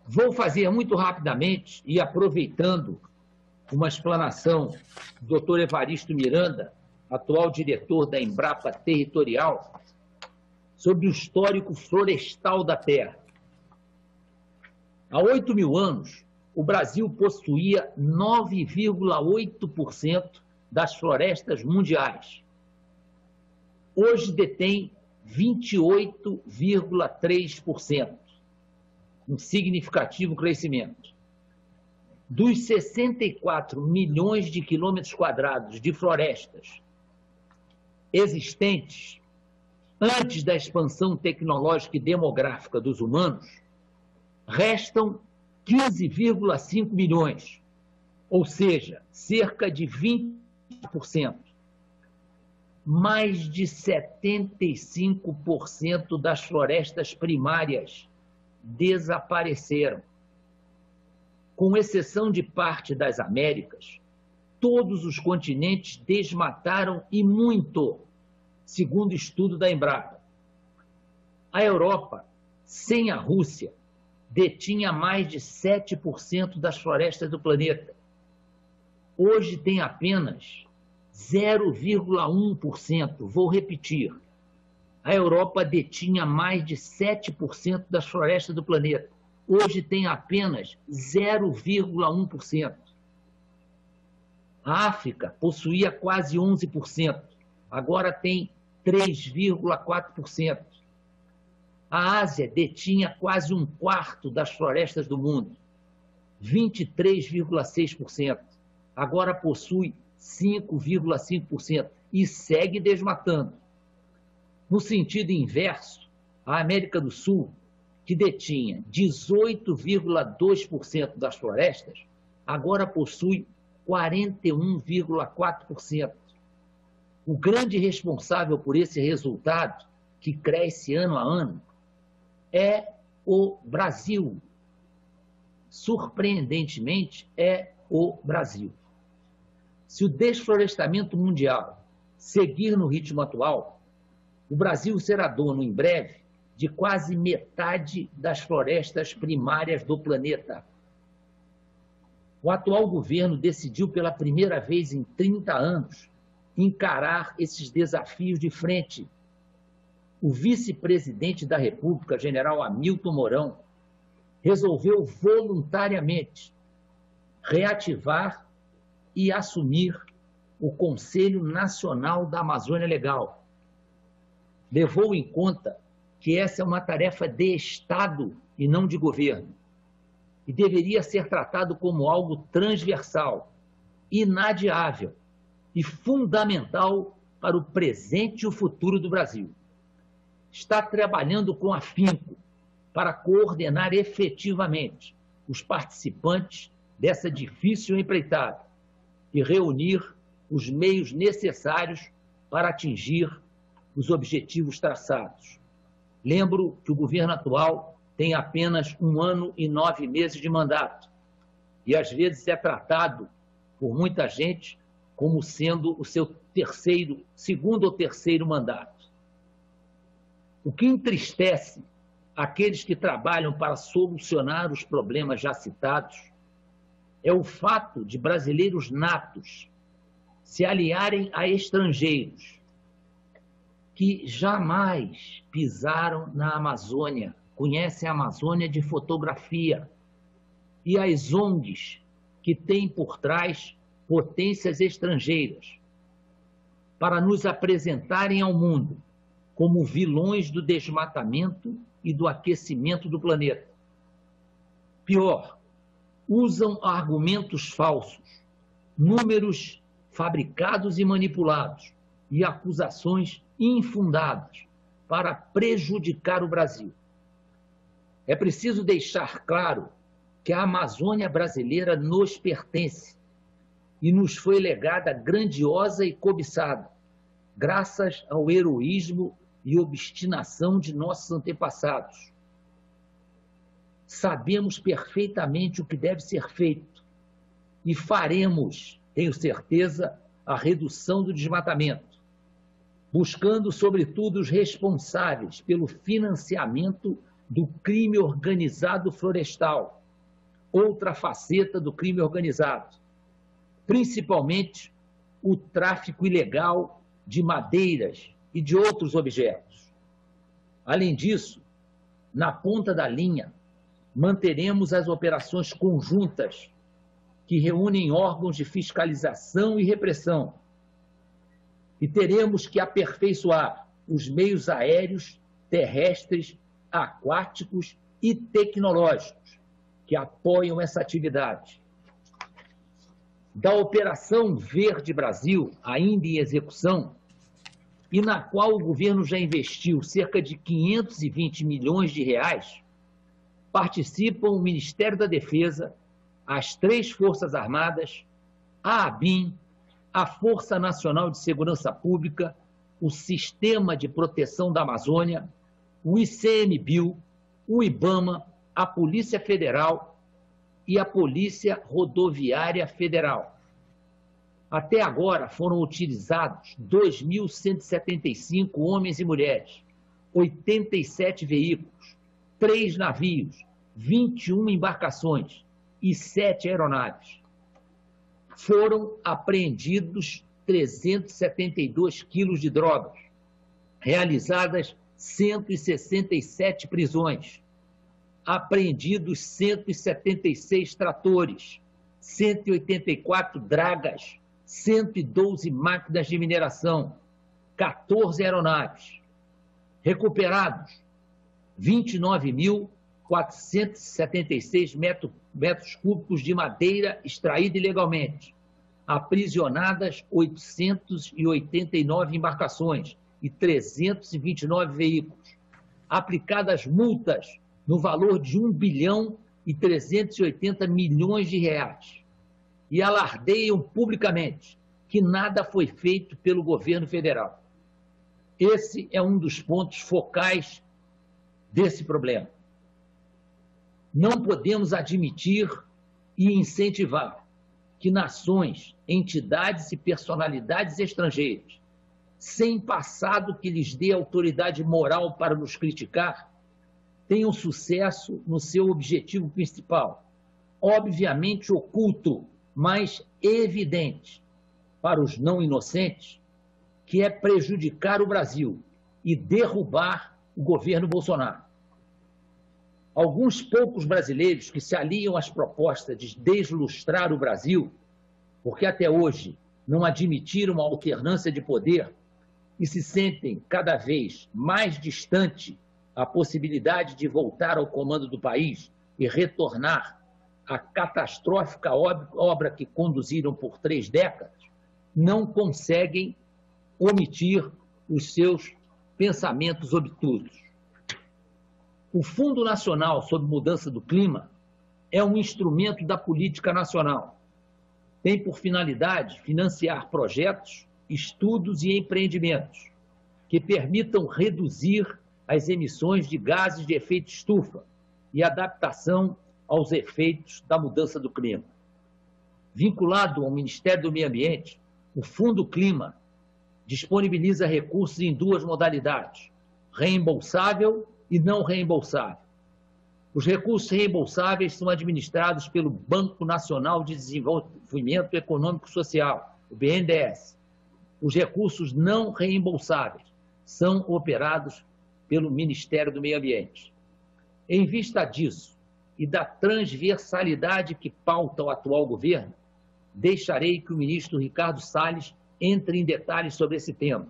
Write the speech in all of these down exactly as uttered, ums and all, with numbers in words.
Vou fazer muito rapidamente e aproveitando uma explanação do doutor Evaristo Miranda, atual diretor da Embrapa Territorial, sobre o histórico florestal da Terra. Há oito mil anos, o Brasil possuía nove vírgula oito por cento das florestas mundiais. Hoje detém vinte e oito vírgula três por cento, um significativo crescimento. Dos sessenta e quatro milhões de quilômetros quadrados de florestas existentes antes da expansão tecnológica e demográfica dos humanos, restam quinze vírgula cinco milhões, ou seja, cerca de vinte por cento. Mais de setenta e cinco por cento das florestas primárias desapareceram. Com exceção de parte das Américas, todos os continentes desmataram e muito, segundo estudo da Embrapa. A Europa, sem a Rússia, detinha mais de sete por cento das florestas do planeta. Hoje tem apenas zero vírgula um por cento. Vou repetir. A Europa detinha mais de sete por cento das florestas do planeta. Hoje tem apenas zero vírgula um por cento. A África possuía quase onze por cento. Agora tem três vírgula quatro por cento. A Ásia detinha quase um quarto das florestas do mundo, vinte e três vírgula seis por cento. Agora possui cinco vírgula cinco por cento e segue desmatando. No sentido inverso, a América do Sul, que detinha dezoito vírgula dois por cento das florestas, agora possui quarenta e um vírgula quatro por cento. O grande responsável por esse resultado, que cresce ano a ano, é o Brasil. Surpreendentemente, é o Brasil. Se o desflorestamento mundial seguir no ritmo atual, o Brasil será dono, em breve, de quase metade das florestas primárias do planeta. O atual governo decidiu pela primeira vez em trinta anos encarar esses desafios de frente. O vice-presidente da República, general Hamilton Mourão, resolveu voluntariamente reativar e assumir o Conselho Nacional da Amazônia Legal. Levou em conta que essa é uma tarefa de Estado e não de governo, e deveria ser tratado como algo transversal, inadiável e fundamental para o presente e o futuro do Brasil. Está trabalhando com afinco para coordenar efetivamente os participantes dessa difícil empreitada e reunir os meios necessários para atingir os objetivos traçados. Lembro que o governo atual tem apenas um ano e nove meses de mandato e às vezes é tratado por muita gente como sendo o seu terceiro, segundo ou terceiro mandato. O que entristece aqueles que trabalham para solucionar os problemas já citados é o fato de brasileiros natos se aliarem a estrangeiros que jamais pisaram na Amazônia, conhecem a Amazônia de fotografia, e as O N Gs que têm por trás potências estrangeiras, para nos apresentarem ao mundo como vilões do desmatamento e do aquecimento do planeta. Pior, usam argumentos falsos, números fabricados e manipulados e acusações infundadas para prejudicar o Brasil. É preciso deixar claro que a Amazônia brasileira nos pertence e nos foi legada grandiosa e cobiçada, graças ao heroísmo e obstinação de nossos antepassados. Sabemos perfeitamente o que deve ser feito e faremos, tenho certeza, a redução do desmatamento, buscando, sobretudo, os responsáveis pelo financiamento do crime organizado florestal outra faceta do crime organizado, principalmente o tráfico ilegal de madeiras e de outros objetos. Além disso, na ponta da linha, manteremos as operações conjuntas que reúnem órgãos de fiscalização e repressão. E teremos que aperfeiçoar os meios aéreos, terrestres, aquáticos e tecnológicos que apoiam essa atividade. Da Operação Verde Brasil, ainda em execução, e na qual o governo já investiu cerca de quinhentos e vinte milhões de reais, participam o Ministério da Defesa, as três Forças Armadas, a ABIN, a Força Nacional de Segurança Pública, o Sistema de Proteção da Amazônia, o ICMBio, o IBAMA, a Polícia Federal e a Polícia Rodoviária Federal. Até agora foram utilizados dois mil cento e setenta e cinco homens e mulheres, oitenta e sete veículos, três navios, vinte e uma embarcações e sete aeronaves. Foram apreendidos trezentos e setenta e dois quilos de drogas, realizadas cento e sessenta e sete prisões, apreendidos cento e setenta e seis tratores, cento e oitenta e quatro dragas, cento e doze máquinas de mineração, quatorze aeronaves, recuperados vinte e nove mil quatrocentos e setenta e seis metros, metros cúbicos de madeira extraída ilegalmente, aprisionadas oitocentas e oitenta e nove embarcações e trezentos e vinte e nove veículos, aplicadas multas no valor de um bilhão e trezentos e oitenta milhões de reais, e alardeiam publicamente que nada foi feito pelo governo federal. Esse é um dos pontos focais desse problema. Não podemos admitir e incentivar que nações, entidades e personalidades estrangeiras, sem passado que lhes dê autoridade moral para nos criticar, tenham sucesso no seu objetivo principal, obviamente oculto, mas evidente para os não inocentes, que é prejudicar o Brasil e derrubar o governo Bolsonaro. Alguns poucos brasileiros que se aliam às propostas de deslustrar o Brasil, porque até hoje não admitiram a alternância de poder e se sentem cada vez mais distante a possibilidade de voltar ao comando do país e retornar à catastrófica obra que conduziram por três décadas, não conseguem omitir os seus pensamentos obtusos. O Fundo Nacional sobre Mudança do Clima é um instrumento da política nacional. Tem por finalidade financiar projetos, estudos e empreendimentos que permitam reduzir as emissões de gases de efeito estufa e adaptação aos efeitos da mudança do clima. Vinculado ao Ministério do Meio Ambiente, o Fundo Clima disponibiliza recursos em duas modalidades, reembolsável e não reembolsável. Os recursos reembolsáveis são administrados pelo Banco Nacional de Desenvolvimento Econômico e Social, o B N D E S. Os recursos não reembolsáveis são operados pelo Ministério do Meio Ambiente. Em vista disso e da transversalidade que pauta o atual governo, deixarei que o ministro Ricardo Salles entre em detalhes sobre esse tema.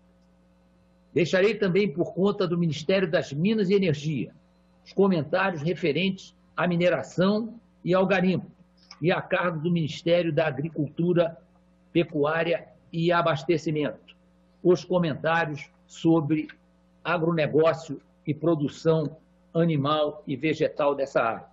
Deixarei também, por conta do Ministério das Minas e Energia, os comentários referentes à mineração e ao garimpo, e a cargo do Ministério da Agricultura, Pecuária e Abastecimento, os comentários sobre agronegócio e produção animal e vegetal dessa área.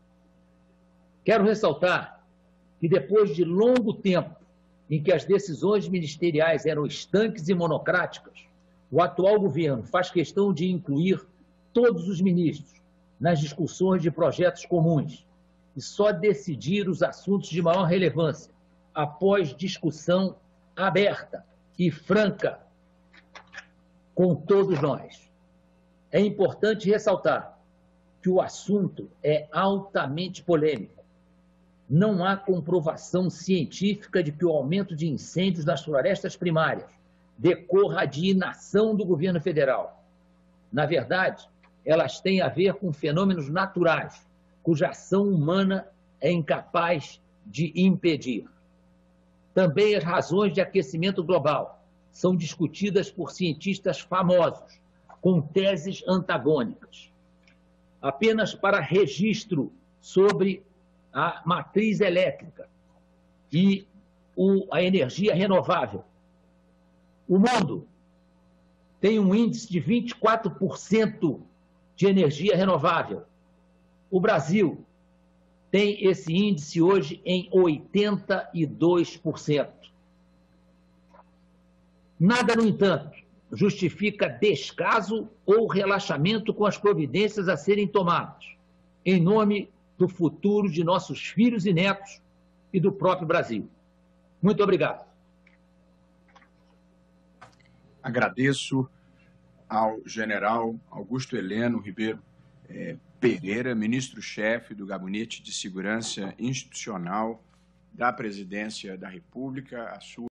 Quero ressaltar que depois de longo tempo em que as decisões ministeriais eram estanques e monocráticas, o atual governo faz questão de incluir todos os ministros nas discussões de projetos comuns e só decidir os assuntos de maior relevância após discussão aberta e franca com todos nós. É importante ressaltar que o assunto é altamente polêmico não há comprovação científica de que o aumento de incêndios nas florestas primárias decorra de inação do governo federal. Na verdade, elas têm a ver com fenômenos naturais, cuja ação humana é incapaz de impedir. Também as razões de aquecimento global são discutidas por cientistas famosos, com teses antagônicas. Apenas para registro sobre a matriz elétrica e o, a energia renovável. O mundo tem um índice de vinte e quatro por cento de energia renovável. O Brasil tem esse índice hoje em oitenta e dois por cento. Nada, no entanto, justifica descaso ou relaxamento com as providências a serem tomadas, em nome do futuro de nossos filhos e netos e do próprio Brasil. Muito obrigado. Agradeço ao general Augusto Heleno Ribeiro eh, Pereira, ministro-chefe do Gabinete de Segurança Institucional da Presidência da República, a sua